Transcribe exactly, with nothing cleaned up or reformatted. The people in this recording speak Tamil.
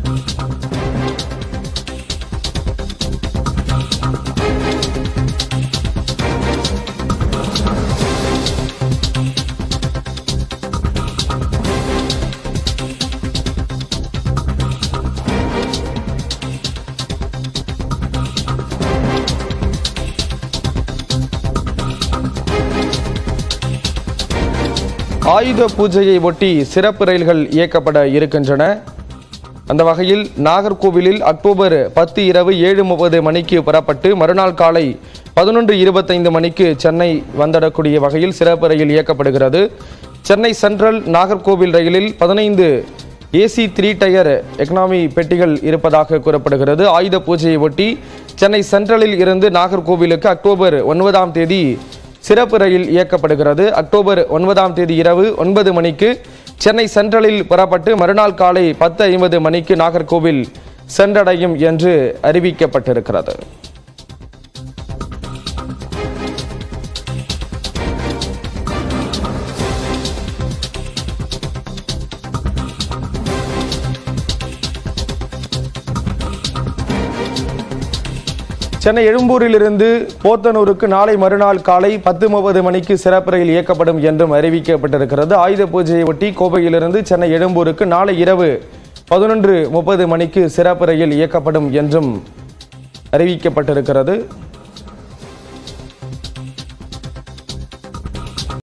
ஆயுத பூஜையை ஒட்டி சிறப்பு ரயில்கள் இயக்கப்பட இருக்கின்றன. அந்த வகையில் நாகர்கோவிலில் அக்டோபர் பத்து இரவு ஏழு முப்பது மணிக்கு புறப்பட்டு மறுநாள் காலை பதினொன்று இருபத்தைந்து மணிக்கு சென்னை வந்தடக்கூடிய வகையில் சிறப்பு ரயில் இயக்கப்படுகிறது. சென்னை சென்ட்ரல் நாகர்கோவில் ரயிலில் பதினைந்து ஏசி த்ரீ டயர் எக்கனாமி பெட்டிகள் இருப்பதாக கூறப்படுகிறது. ஆயுத பூஜையை ஒட்டி சென்னை சென்ட்ரலில் இருந்து நாகர்கோவிலுக்கு அக்டோபர் ஒன்பதாம் தேதி சிறப்பு ரயில் இயக்கப்படுகிறது. அக்டோபர் ஒன்பதாம் தேதி இரவு ஒன்பது மணிக்கு சென்னை சென்ட்ரலில் புறப்பட்டு மறுநாள் காலை பத்து ஐம்பது மணிக்கு நாகர்கோவில் சென்றடையும் என்று அறிவிக்கப்பட்டிருக்கிறது. சென்னை எழும்பூரிலிருந்து போத்தனூருக்கு நாளை மறுநாள் காலை பத்து முப்பது மணிக்கு சிறப்பு ரயில் இயக்கப்படும் என்றும் அறிவிக்கப்பட்டிருக்கிறது. ஆயுத பூஜையை ஒட்டி கோவையிலிருந்து சென்னை எழும்பூருக்கு நாளை இரவு பதினொன்று முப்பது மணிக்கு சிறப்பு ரயில் இயக்கப்படும் என்றும் அறிவிக்கப்பட்டிருக்கிறது.